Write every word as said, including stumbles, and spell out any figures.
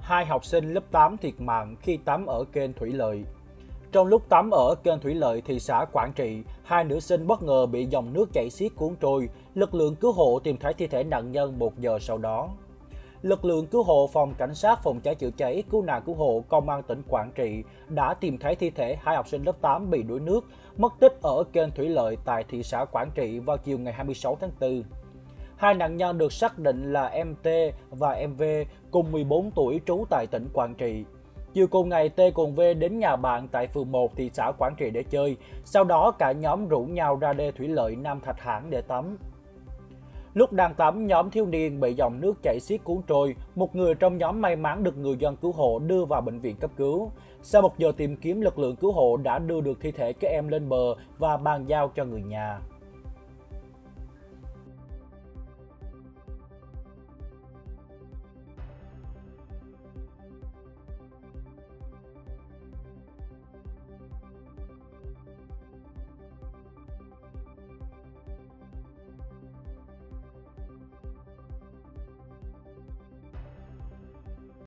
Hai học sinh lớp tám thiệt mạng khi tắm ở kênh Thủy Lợi. Trong lúc tắm ở kênh Thủy Lợi thị xã Quảng Trị, hai nữ sinh bất ngờ bị dòng nước chảy xiết cuốn trôi. Lực lượng cứu hộ tìm thấy thi thể nạn nhân một giờ sau đó. Lực lượng cứu hộ Phòng Cảnh sát Phòng cháy chữa cháy Cứu nạn Cứu hộ Công an tỉnh Quảng Trị đã tìm thấy thi thể hai học sinh lớp tám bị đuối nước, mất tích ở kênh Thủy Lợi tại thị xã Quảng Trị vào chiều ngày hai mươi sáu tháng tư. Hai nạn nhân được xác định là em T và em V, cùng mười bốn tuổi, trú tại tỉnh Quảng Trị. Chiều cùng ngày, T cùng V đến nhà bạn tại phường một thị xã Quảng Trị để chơi. Sau đó cả nhóm rủ nhau ra đê Thủy Lợi Nam Thạch Hãn để tắm. Lúc đang tắm, nhóm thiếu niên bị dòng nước chảy xiết cuốn trôi. Một người trong nhóm may mắn được người dân cứu hộ đưa vào bệnh viện cấp cứu. Sau một giờ tìm kiếm, lực lượng cứu hộ đã đưa được thi thể các em lên bờ và bàn giao cho người nhà.